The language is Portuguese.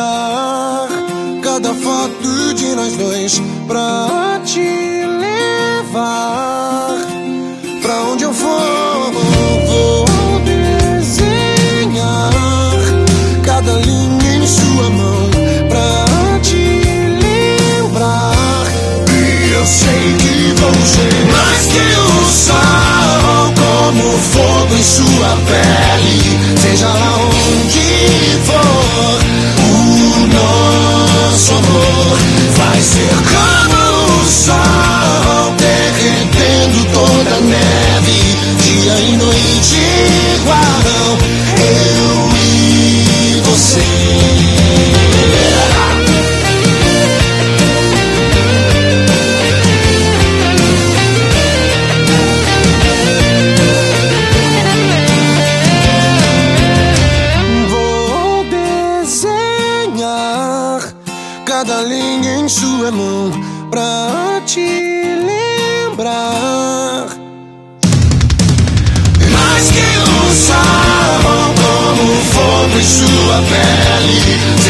desenhar cada foto de nós dois pra te levar pra onde eu for. Vou desenhar cada linha em sua mão pra te lembrar. E eu sei que vou ser mais que o sol, como fogo em sua pele, seja lá onde for. O nosso amor vai ser como o sol, derretendo toda a neve, dia e noite igual, eu e você. Cada linha em sua mão pra te lembrar. Mais que o sol, como fogo em sua pele,